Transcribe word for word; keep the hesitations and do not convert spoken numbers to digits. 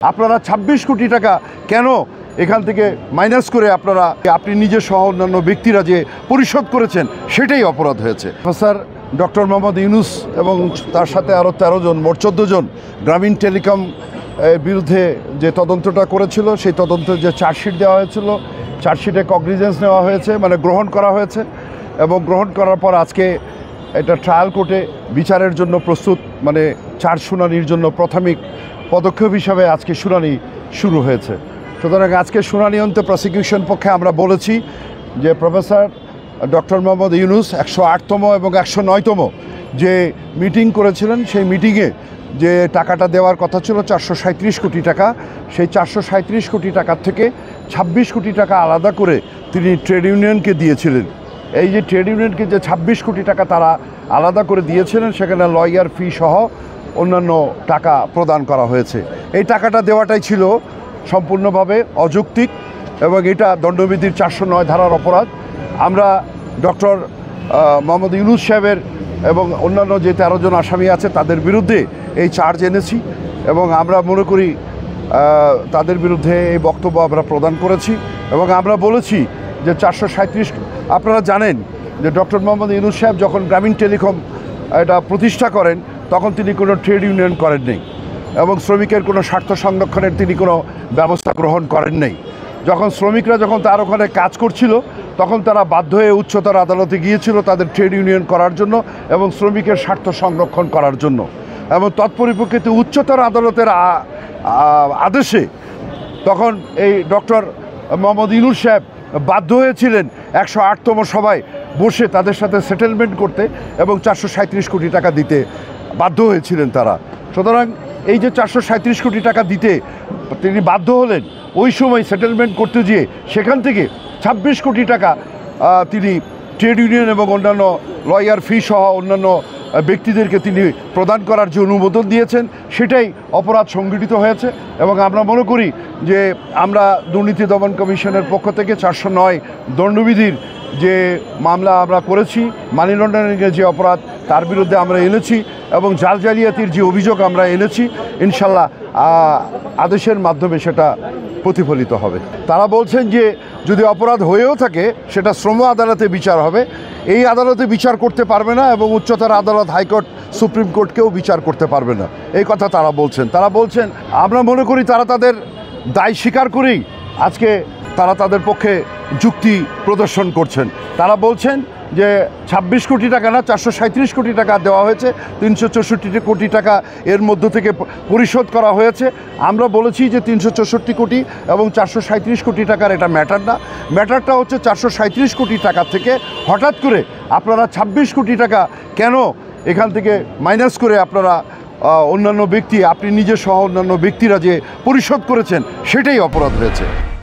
আপনারা ছাব্বিশ কোটি টাকা কেন এখান থেকে মাইনাস করে আপনারা আপনি নিজে সহ অন্যান্য ব্যক্তিরা যে পরিশোধ করেছেন সেটাই অপরাধ হয়েছে। প্রফেসর ডক্টর মোহাম্মদ ইউনূস এবং তার সাথে আরও তেরো জন মোট চোদ্দো জন গ্রামীণ টেলিকম বিরুদ্ধে যে তদন্তটা করেছিল সেই তদন্তের যে চার্জশিট দেওয়া হয়েছিল, চার্জশিটে কগনিজেন্স নেওয়া হয়েছে, মানে গ্রহণ করা হয়েছে এবং গ্রহণ করার পর আজকে এটা ট্রায়াল কোর্টে বিচারের জন্য প্রস্তুত, মানে চার্জ শুনানির জন্য প্রাথমিক পদক্ষেপ হিসাবে আজকে শুনানি শুরু হয়েছে। সুতরাং আজকে শুনানি অন্তে প্রসিকিউশন পক্ষে আমরা বলেছি যে প্রফেসর ডক্টর মোহাম্মদ ইউনূস একশো আটতম এবং একশো নয়তম যে মিটিং করেছিলেন সেই মিটিংয়ে যে টাকাটা দেওয়ার কথা ছিল চারশো সাঁত্রিশ কোটি টাকা, সেই চারশো সাঁত্রিশ কোটি টাকার থেকে ছাব্বিশ কোটি টাকা আলাদা করে তিনি ট্রেড ইউনিয়নকে দিয়েছিলেন। এই যে ট্রেড ইউনিয়নকে যে ছাব্বিশ কোটি টাকা তারা আলাদা করে দিয়েছিলেন সেখানে লয়ার ফি সহ অন্যান্য টাকা প্রদান করা হয়েছে। এই টাকাটা দেওয়াটাই ছিল সম্পূর্ণভাবে অযৌক্তিক এবং এটা দণ্ডবিধির চারশো নয় ধারার অপরাধ। আমরা ডক্টর মোহাম্মদ ইউনূস সাহেবের এবং অন্যান্য যে তেরো জন আসামি আছে তাদের বিরুদ্ধে এই চার্জ এনেছি এবং আমরা মনে করি তাদের বিরুদ্ধে এই বক্তব্য আমরা প্রদান করেছি এবং আমরা বলেছি যে চারশো সাঁত্রিশ আপনারা জানেন যে ডক্টর মোহাম্মদ ইউনূস সাহেব যখন গ্রামীণ টেলিকম এটা প্রতিষ্ঠা করেন তখন তিনি কোনো ট্রেড ইউনিয়ন করেন নাই এবং শ্রমিকের কোনো স্বার্থ সংরক্ষণের তিনি কোনো ব্যবস্থা গ্রহণ করেন নাই। যখন শ্রমিকরা যখন তার ওখানে কাজ করছিল তখন তারা বাধ্য হয়ে উচ্চতর আদালতে গিয়েছিল তাদের ট্রেড ইউনিয়ন করার জন্য এবং শ্রমিকের স্বার্থ সংরক্ষণ করার জন্য, এবং তৎপরিপ্রেক্ষিতে উচ্চতর আদালতের আদেশে তখন এই ডক্টর মোহাম্মদ ইউনূস সাহেব বাধ্য হয়েছিলেন একশো আটতম সভায় বসে তাদের সাথে সেটেলমেন্ট করতে এবং চারশো সাঁত্রিশ কোটি টাকা দিতে বাধ্য হয়েছিলেন তারা। সুতরাং এই যে চারশো সাঁত্রিশ কোটি টাকা দিতে তিনি বাধ্য হলেন, ওই সময় সেটেলমেন্ট করতে গিয়ে সেখান থেকে ছাব্বিশ কোটি টাকা তিনি ট্রেড ইউনিয়ন এবং অন্যান্য লয়ার ফি সহ অন্যান্য ব্যক্তিদেরকে তিনি প্রদান করার যে অনুমোদন দিয়েছেন সেটাই অপরাধ সংগঠিত হয়েছে এবং আমরা মনে করি যে আমরা দুর্নীতি দমন কমিশনের পক্ষ থেকে চারশো নয় দণ্ডবিধির যে মামলা আমরা করেছি, মানি লন্ডারিংয়ের যে অপরাধ তার বিরুদ্ধে আমরা এনেছি এবং জাল জালিয়াতির যে অভিযোগ আমরা এনেছি ইনশাল্লাহ আদেশের মাধ্যমে সেটা প্রতিফলিত হবে। তারা বলছেন যে যদি অপরাধ হয়েও থাকে সেটা শ্রম আদালতে বিচার হবে, এই আদালতে বিচার করতে পারবে না এবং উচ্চতর আদালত হাইকোর্ট সুপ্রিম কোর্টকেও বিচার করতে পারবে না, এই কথা তারা বলছেন। তারা বলছেন আমরা মনে করি তারা তাদের দায় স্বীকার করেই আজকে তারা তাদের পক্ষে যুক্তি প্রদর্শন করছেন। তারা বলছেন যে ছাব্বিশ কোটি টাকা না চারশো সাঁত্রিশ কোটি টাকা দেওয়া হয়েছে, তিনশো চৌষট্টি কোটি টাকা এর মধ্য থেকে পরিশোধ করা হয়েছে। আমরা বলেছি যে তিনশো চৌষট্টি কোটি এবং চারশো সাঁত্রিশ কোটি টাকার এটা ম্যাটার না, ম্যাটারটা হচ্ছে চারশো সাঁত্রিশ কোটি টাকা থেকে হঠাৎ করে আপনারা ছাব্বিশ কোটি টাকা কেন এখান থেকে মাইনাস করে আপনারা অন্যান্য ব্যক্তি আপনি নিজে সহ অন্যান্য ব্যক্তিরা যে পরিশোধ করেছেন সেটাই অপরাধ হয়েছে।